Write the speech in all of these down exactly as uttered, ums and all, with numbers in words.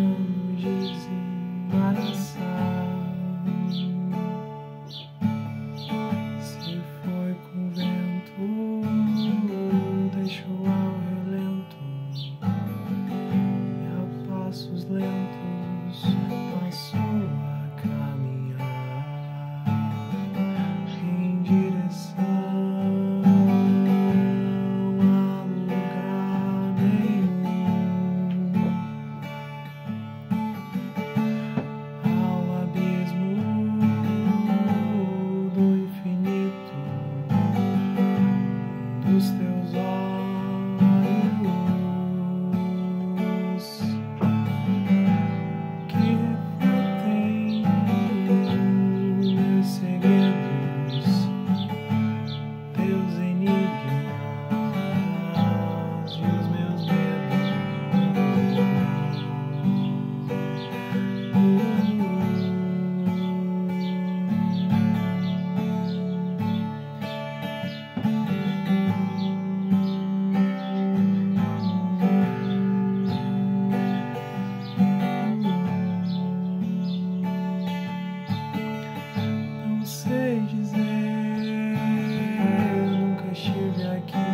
quando desembaraçar. Se foi com o vento, deixou ao relento, e a passos lentos passou a caminhar em direção dos teus olhos que refletem meus segredos, teus enigmas e os meus Não sei dizer, nunca estive aqui.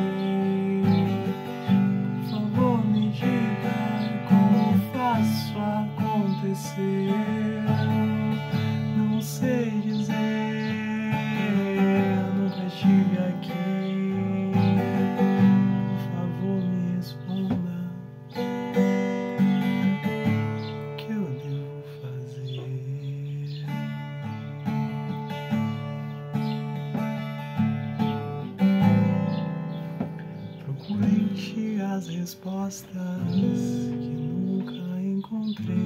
Por favor, me diga como faço acontecer. Não sei dizer, nunca estive aqui. Por favor, me responda o que eu devo fazer. Procuro em ti as respostas que nunca encontrei.